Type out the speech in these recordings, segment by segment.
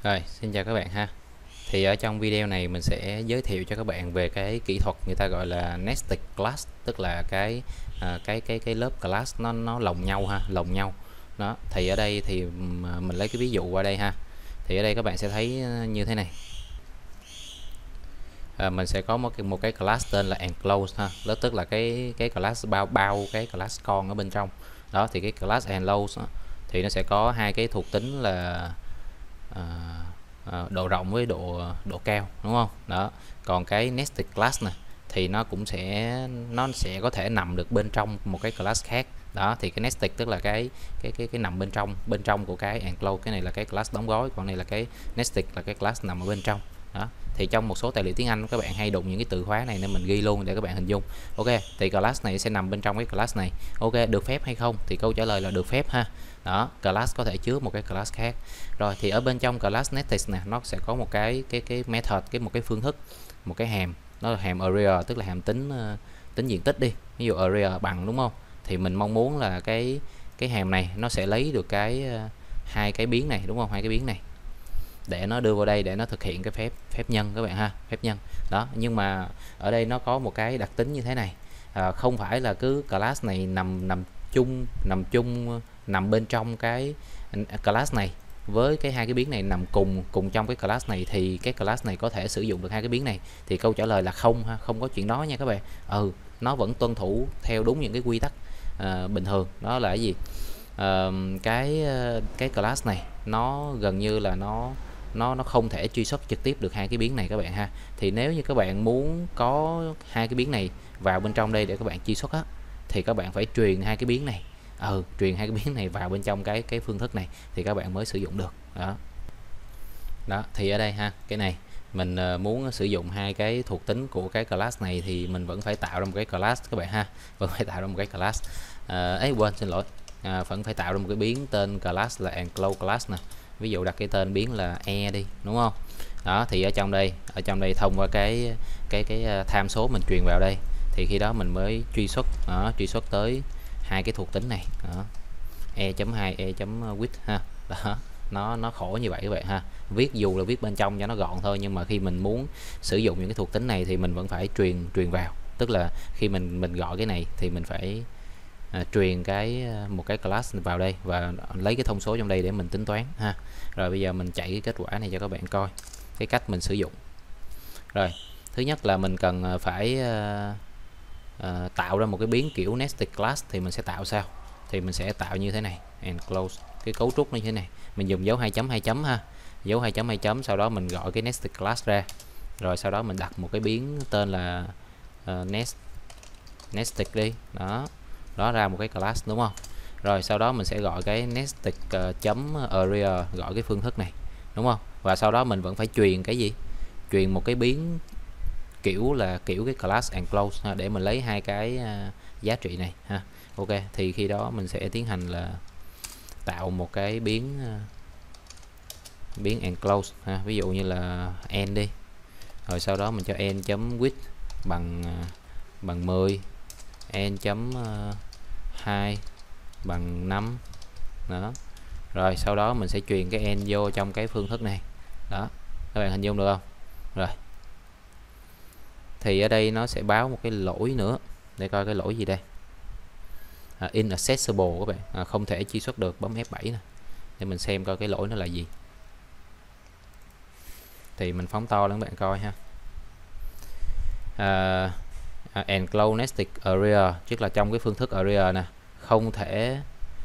Rồi, xin chào các bạn ha. Thì ở trong video này mình sẽ giới thiệu cho các bạn về cái kỹ thuật người ta gọi là nested class, tức là cái lớp class nó lồng nhau ha, lồng nhau. Đó, thì ở đây thì mình lấy cái ví dụ qua đây ha. Thì ở đây các bạn sẽ thấy như thế này. Mình sẽ có một cái class tên là enclosed ha, đó tức là cái class bao cái class con ở bên trong. Đó thì cái class enclosed thì nó sẽ có hai cái thuộc tính là độ rộng với độ cao, đúng không? Đó, còn cái nested class này thì nó sẽ có thể nằm được bên trong một cái class khác. Đó thì cái nested tức là cái nằm bên trong của cái enclosed. Cái này là cái class đóng gói, còn này là cái nested là cái class nằm ở bên trong. Đó thì trong một số tài liệu tiếng Anh các bạn hay đụng những cái từ khóa này nên mình ghi luôn để các bạn hình dung. Ok, thì class này sẽ nằm bên trong cái class này. Ok, được phép hay không thì câu trả lời là được phép ha. Đó, class có thể chứa một cái class khác. Rồi thì ở bên trong class nested nè, nó sẽ có một cái method, một cái phương thức, một cái hàm, nó là hàm area, tức là hàm tính diện tích đi. Ví dụ area bằng, đúng không? Thì mình mong muốn là cái hàm này nó sẽ lấy được hai cái biến này, đúng không? Hai cái biến này để nó đưa vào đây để nó thực hiện cái phép nhân các bạn ha, phép nhân. Đó, nhưng mà ở đây nó có một cái đặc tính như thế này. Không phải là cứ class này nằm bên trong cái class này với hai cái biến này nằm cùng trong cái class này thì cái class này có thể sử dụng được hai cái biến này. Thì câu trả lời là không ha, không có chuyện đó nha các bạn. Nó vẫn tuân thủ theo đúng những cái quy tắc bình thường. Đó là cái gì? Cái class này nó gần như là nó không thể truy xuất trực tiếp được hai cái biến này các bạn ha. Thì nếu như các bạn muốn có hai cái biến này vào bên trong đây để các bạn truy xuất á, thì các bạn phải truyền hai cái biến này truyền hai cái biến này vào bên trong cái phương thức này thì các bạn mới sử dụng được. Đó thì ở đây ha, cái này mình muốn sử dụng hai cái thuộc tính của cái class này thì mình vẫn phải tạo ra một cái class các bạn ha, vẫn phải tạo ra một cái class. Xin lỗi, vẫn phải tạo ra một cái biến tên class là enclosed class nè. Ví dụ đặt cái tên biến là e đi, đúng không? Đó thì ở trong đây thông qua cái tham số mình truyền vào đây thì khi đó mình mới truy xuất tới hai cái thuộc tính này. Đó, e.2 e.width ha. Đó, nó khổ như vậy các bạn ha. Dù là viết bên trong cho nó gọn thôi, nhưng mà khi mình muốn sử dụng những cái thuộc tính này thì mình vẫn phải truyền vào, tức là khi mình gọi cái này thì mình phải truyền một cái class vào đây và lấy cái thông số trong đây để mình tính toán ha. Rồi bây giờ mình chạy cái kết quả này cho các bạn coi cái cách mình sử dụng. Rồi, thứ nhất là mình cần phải tạo ra một cái biến kiểu nested class. Thì mình sẽ tạo sao? Thì mình sẽ tạo như thế này, enclosed, cái cấu trúc như thế này. Mình dùng dấu 2 chấm ha, dấu 2 chấm, sau đó mình gọi cái nested class ra. Rồi sau đó mình đặt một cái biến tên là nested đi. Đó ra một cái class, đúng không? Rồi sau đó mình sẽ gọi cái nested chấm area, gọi cái phương thức này, đúng không? Và sau đó mình vẫn phải truyền cái gì? Truyền một cái biến kiểu cái class enclosed ha, để mình lấy hai cái giá trị này ha. Ok, thì khi đó mình sẽ tiến hành là tạo một cái biến enclosed ha, ví dụ như là n đi. Rồi sau đó mình cho n chấm width bằng 10, n chấm 2 bằng 5. Đó. Rồi sau đó mình sẽ truyền cái n vô trong cái phương thức này. Đó, các bạn hình dung được không? Rồi thì ở đây nó sẽ báo một cái lỗi nữa, để coi cái lỗi gì đây. Inaccessible các bạn, không thể truy xuất được. Bấm F7 nè để mình xem coi cái lỗi nó là gì. Thì mình phóng to lên các bạn coi ha. Enclosed nested area, tức là trong cái phương thức area nè, không thể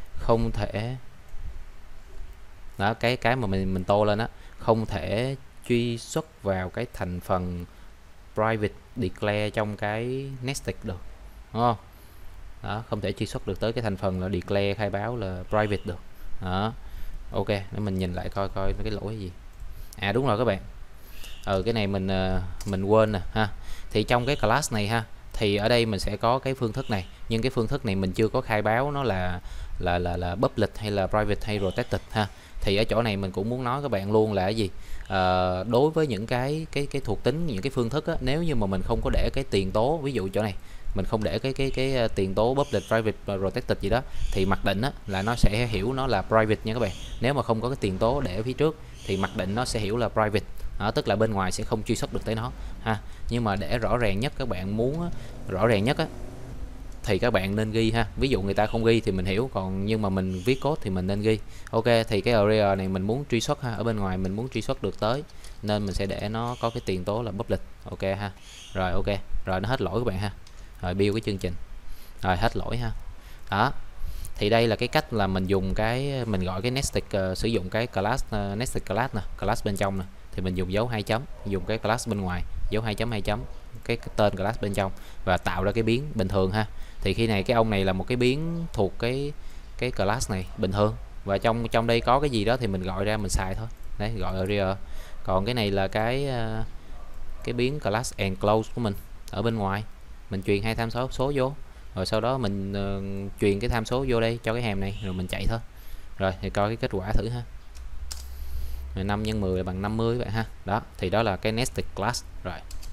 đó, cái mà mình tô lên á, không thể truy xuất vào cái thành phần private declare trong cái nested được, đúng không? Đó, không thể truy xuất được tới cái thành phần là declare, khai báo là private được. Đó, ok, để mình nhìn lại coi cái lỗi gì. Đúng rồi các bạn, cái này mình quên nè ha. Thì trong cái class này ha, thì ở đây mình sẽ có cái phương thức này, nhưng cái phương thức này mình chưa có khai báo nó là public hay là private hay protected ha. Thì ở chỗ này mình cũng muốn nói các bạn luôn là cái gì? Đối với những cái thuộc tính, những cái phương thức á, nếu như mà mình không có để cái tiền tố, ví dụ chỗ này mình không để cái tiền tố public, private và protected gì đó, thì mặc định á, là nó sẽ hiểu nó là private nha các bạn. Nếu mà không có cái tiền tố để ở phía trước thì mặc định nó sẽ hiểu là private. Đó, tức là bên ngoài sẽ không truy xuất được tới nó ha. Nhưng mà để rõ ràng nhất, các bạn muốn á, rõ ràng nhất á, thì các bạn nên ghi ha. Ví dụ người ta không ghi thì mình hiểu, còn nhưng mà mình viết code thì mình nên ghi. Ok, thì cái area này mình muốn truy xuất ha, ở bên ngoài mình muốn truy xuất được tới, nên mình sẽ để nó có cái tiền tố là public. Ok ha. Rồi ok, rồi nó hết lỗi các bạn ha. Rồi build cái chương trình. Rồi hết lỗi ha. Đó. Thì đây là cái cách là mình dùng cái, mình gọi cái nested, sử dụng cái class nested class nè, class bên trong nè, thì mình dùng dấu 2 chấm, dùng cái class bên ngoài dấu 2 chấm 2 chấm cái tên class bên trong và tạo ra cái biến bình thường ha. Thì khi này cái ông này là một cái biến thuộc cái class này bình thường, và trong đây có cái gì đó thì mình gọi ra mình xài thôi. Đấy, gọi area. Còn cái này là cái biến class enclose của mình ở bên ngoài, mình truyền 2 tham số vô, rồi sau đó mình truyền cái tham số vô đây cho cái hàm này, rồi mình chạy thôi. Rồi thì coi cái kết quả thử ha. 5 x 10 bằng 50 các bạn ha. Đó, thì đó là cái nested class rồi.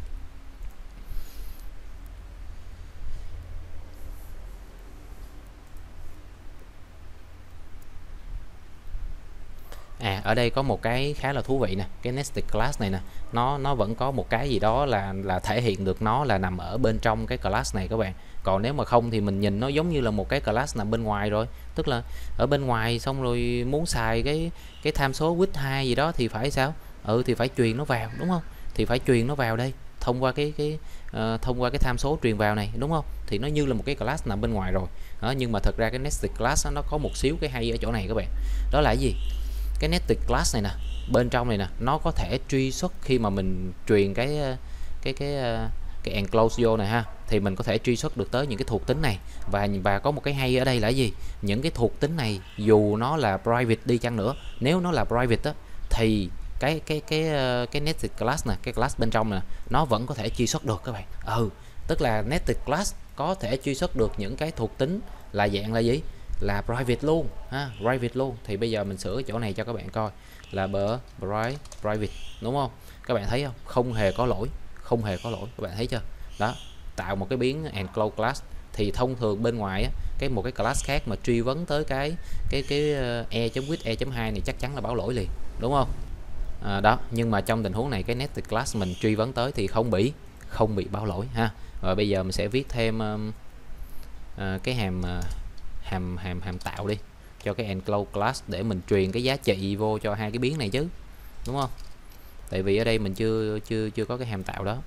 Ở đây có một cái khá là thú vị nè, cái nested class này nè, nó vẫn có một cái gì đó là thể hiện được nó là nằm ở bên trong cái class này các bạn. Còn nếu mà không thì mình nhìn nó giống như là một cái class nằm bên ngoài rồi, tức là ở bên ngoài, xong rồi muốn xài cái tham số width 2 gì đó thì phải sao? Thì phải truyền nó vào, đúng không? Thì phải truyền nó vào đây thông qua thông qua cái tham số truyền vào này, đúng không? Thì nó như là một cái class nằm bên ngoài rồi. Đó, nhưng mà thật ra cái nested class nó có một xíu cái hay ở chỗ này các bạn. Đó là cái gì? Cái nested class này nè, bên trong này nè, nó có thể truy xuất khi mà mình truyền cái enclose vô này ha, thì mình có thể truy xuất được tới những cái thuộc tính này. Và có một cái hay ở đây là gì? Những cái thuộc tính này dù nó là private đi chăng nữa, nếu nó là private á, thì cái nested class nè, cái class bên trong nè, nó vẫn có thể truy xuất được các bạn. Tức là nested class có thể truy xuất được những cái thuộc tính là dạng là gì? Là private luôn ha, private luôn. Thì bây giờ mình sửa cái chỗ này cho các bạn coi là private, đúng không? Các bạn thấy không? Không hề có lỗi, không hề có lỗi, các bạn thấy chưa? Đó, tạo một cái biến enclose class. Thì thông thường bên ngoài á, một cái class khác mà truy vấn tới cái e.width e.2 này chắc chắn là báo lỗi liền, đúng không? Đó, nhưng mà trong tình huống này cái nested class mình truy vấn tới thì không bị báo lỗi ha. Rồi bây giờ mình sẽ viết thêm cái hàm tạo đi cho cái enclose class để mình truyền cái giá trị vô cho hai cái biến này chứ, đúng không? Tại vì ở đây mình chưa có cái hàm tạo đó.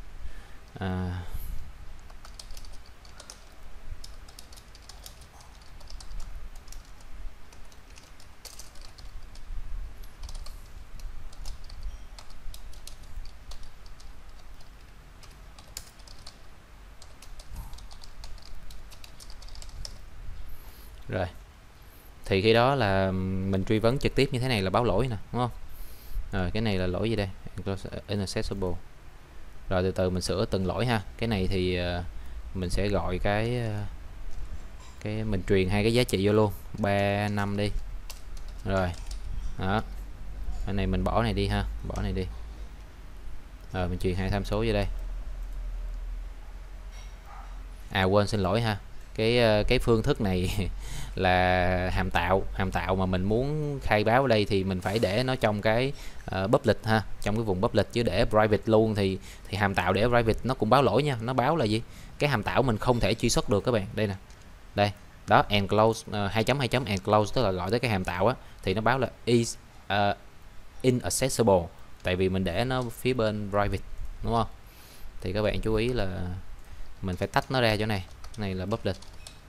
Rồi thì khi đó là mình truy vấn trực tiếp như thế này là báo lỗi nè, đúng không? Rồi cái này là lỗi gì đây? Inaccessible. Rồi từ từ mình sửa từng lỗi ha. Cái này thì mình sẽ gọi cái mình truyền hai cái giá trị vô luôn, 3 5 đi. Rồi đó, cái này mình bỏ này đi ha, bỏ này đi. Rồi mình truyền hai tham số vô đây. Quên, xin lỗi ha, cái phương thức này là hàm tạo mà mình muốn khai báo ở đây thì mình phải để nó trong cái public ha, trong cái vùng public, chứ để private luôn thì hàm tạo để private nó cũng báo lỗi nha. Nó báo là gì? Cái hàm tạo mình không thể truy xuất được các bạn. Đây nè, đây đó, enclose 2 chấm enclose, tức là gọi tới cái hàm tạo á, thì nó báo là is inaccessible, tại vì mình để nó phía bên private, đúng không? Thì các bạn chú ý là mình phải tách nó ra chỗ này, này là public.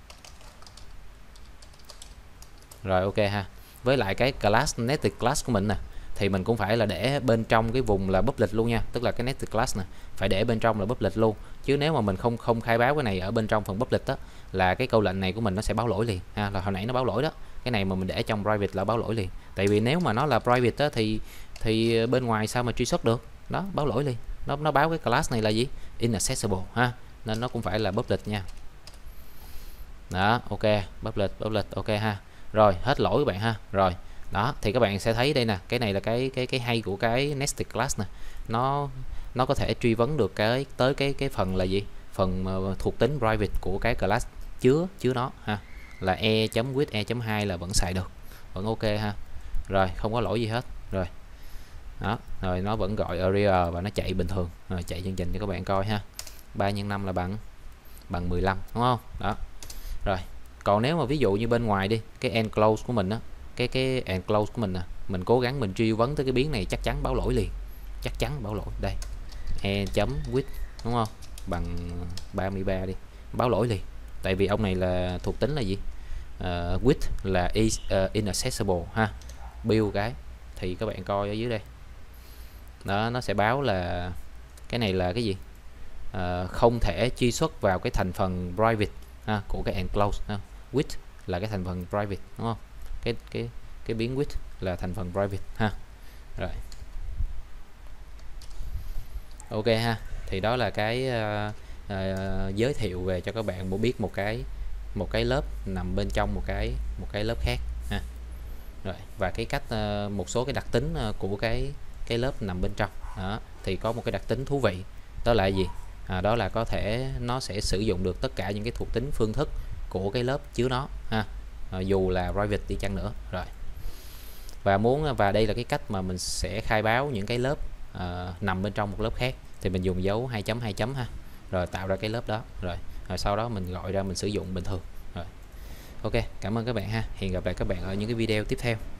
Rồi ok ha. Với lại cái class nested class của mình nè, thì mình cũng phải là để bên trong cái vùng là public luôn nha, tức là cái nested class nè phải để bên trong là public luôn, chứ nếu mà mình không khai báo cái này ở bên trong phần public đó, là cái câu lệnh này của mình nó sẽ báo lỗi liền ha. Là hồi nãy nó báo lỗi đó, cái này mà mình để trong private là báo lỗi liền, tại vì nếu mà nó là private đó, thì bên ngoài sao mà truy xuất được? Đó, báo lỗi liền. Nó báo cái class này là gì? Inaccessible ha, nên nó cũng phải là public nha. Đó, ok, public ok ha. Rồi hết lỗi các bạn ha. Rồi đó, thì các bạn sẽ thấy đây nè, cái này là cái hay của cái nested class nè, nó có thể truy vấn được tới cái phần là gì? phần thuộc tính private của cái class chứa nó ha, là e.with e.2 là vẫn xài được, vẫn ok ha. Rồi không có lỗi gì hết. Rồi đó, rồi nó vẫn gọi area và nó chạy bình thường. Rồi chạy chương trình cho các bạn coi ha. 3 x 5 là bằng 15 đúng không? Đó. Rồi còn nếu mà ví dụ như bên ngoài đi, cái enclose của mình á, cái enclose của mình nè, mình cố gắng mình truy vấn tới cái biến này chắc chắn báo lỗi liền, chắc chắn báo lỗi. Đây e.with đúng không, bằng 33 đi, báo lỗi liền. Tại vì ông này là thuộc tính là gì, width là inaccessible ha. Build cái thì các bạn coi ở dưới đây đó, nó sẽ báo là cái này là cái gì, không thể truy xuất vào cái thành phần private ha, của cái enclose ha. Width là cái thành phần private đúng không, cái biến width là thành phần private ha. Rồi ok ha, thì đó là cái giới thiệu về cho các bạn muốn biết một cái lớp nằm bên trong một cái lớp khác ha. Rồi và cái cách một số cái đặc tính của cái lớp nằm bên trong đó, thì có một cái đặc tính thú vị đó là gì, đó là có thể nó sẽ sử dụng được tất cả những cái thuộc tính phương thức của cái lớp chứa nó ha, dù là private đi chăng nữa. Rồi và đây là cái cách mà mình sẽ khai báo những cái lớp nằm bên trong một lớp khác, thì mình dùng dấu 2 chấm ha, rồi tạo ra cái lớp đó, rồi sau đó mình gọi ra mình sử dụng bình thường. Rồi ok, cảm ơn các bạn ha, hẹn gặp lại các bạn ở những cái video tiếp theo.